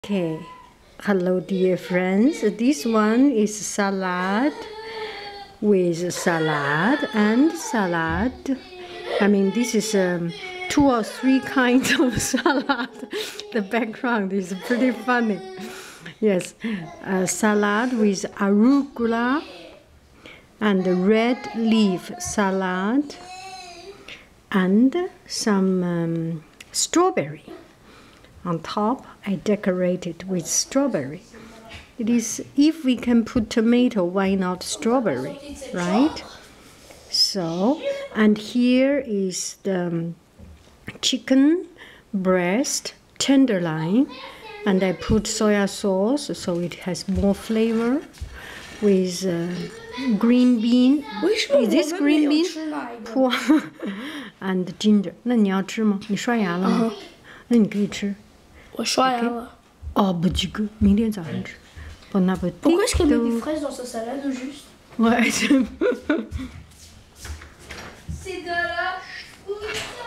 Okay, hello dear friends. This one is salad with salad and salad. I mean, this is 2 or 3 kinds of salad. The background is pretty funny. Yes, salad with arugula and red leaf salad and some strawberry. On top, I decorated with strawberry. It is, if we can put tomato, why not strawberry, right? So, and here is the chicken breast tenderloin, and I put soya sauce so it has more flavor with green bean. Is this green bean? And ginger. 那你要吃吗？你刷牙了吗？那你可以吃。 我刷牙了。 Oh, but you go. 明天早上吃。Bon appétit. Pourquoi est-ce qu'elle met des fraises dans sa salade au juste? Ouais, C'est de la choucroute.